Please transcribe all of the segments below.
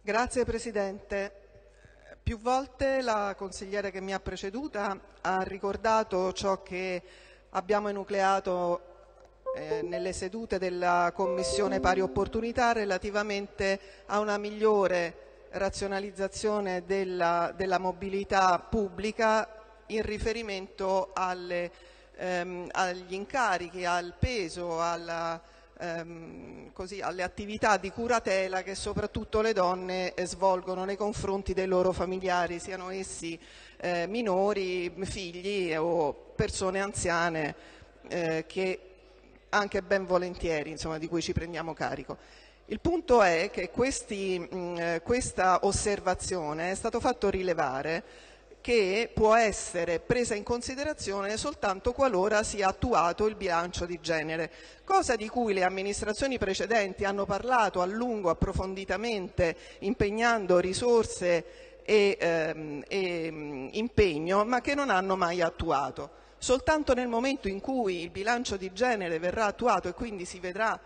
Grazie Presidente. Più volte la consigliera che mi ha preceduta ha ricordato ciò che abbiamo enucleato nelle sedute della Commissione Pari Opportunità relativamente a una migliore razionalizzazione della mobilità pubblica in riferimento agli incarichi, al peso, alle attività di curatela che soprattutto le donne svolgono nei confronti dei loro familiari, siano essi minori, figli o persone anziane che anche ben volentieri, insomma, di cui ci prendiamo carico. Il punto è che questa osservazione è stato fatto rilevare che può essere presa in considerazione soltanto qualora sia attuato il bilancio di genere, cosa di cui le amministrazioni precedenti hanno parlato a lungo, approfonditamente, impegnando risorse e impegno, ma che non hanno mai attuato. Soltanto nel momento in cui il bilancio di genere verrà attuato e quindi si vedrà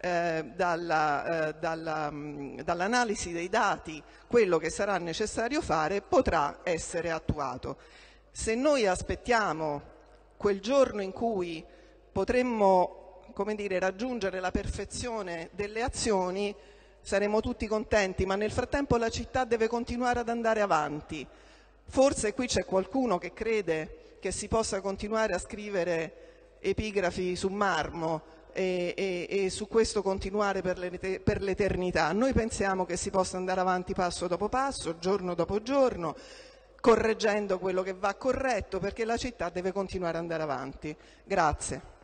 dall'analisi dei dati quello che sarà necessario fare, potrà essere attuato. Se noi aspettiamo quel giorno in cui potremmo, come dire, raggiungere la perfezione delle azioni, saremo tutti contenti, ma nel frattempo la città deve continuare ad andare avanti. Forse qui c'è qualcuno che crede che si possa continuare a scrivere epigrafi su marmo e su questo continuare per l'eternità. Noi pensiamo che si possa andare avanti passo dopo passo, giorno dopo giorno, correggendo quello che va corretto, perché la città deve continuare ad andare avanti. Grazie.